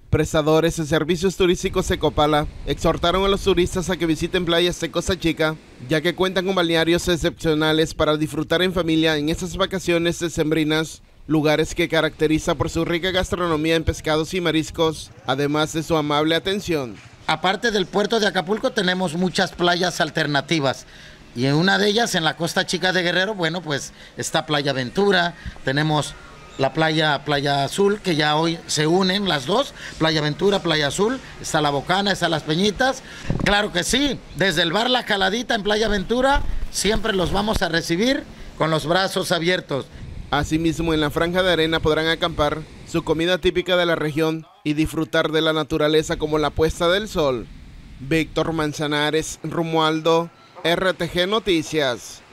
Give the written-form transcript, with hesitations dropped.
Prestadores de servicios turísticos de Copala exhortaron a los turistas a que visiten playas de Costa Chica, ya que cuentan con balnearios excepcionales para disfrutar en familia en estas vacaciones decembrinas, lugares que caracteriza por su rica gastronomía en pescados y mariscos, además de su amable atención. Aparte del puerto de Acapulco tenemos muchas playas alternativas. Y en una de ellas, en la Costa Chica de Guerrero, bueno, pues está Playa Ventura, tenemos la Playa Azul, que ya hoy se unen las dos, Playa Ventura, Playa Azul, está La Bocana, está Las Peñitas. Claro que sí, desde el bar La Caladita en Playa Ventura, siempre los vamos a recibir con los brazos abiertos. Asimismo, en la franja de arena podrán acampar, su comida típica de la región y disfrutar de la naturaleza como la puesta del sol. Víctor Manzanares, Romualdo, RTG Noticias.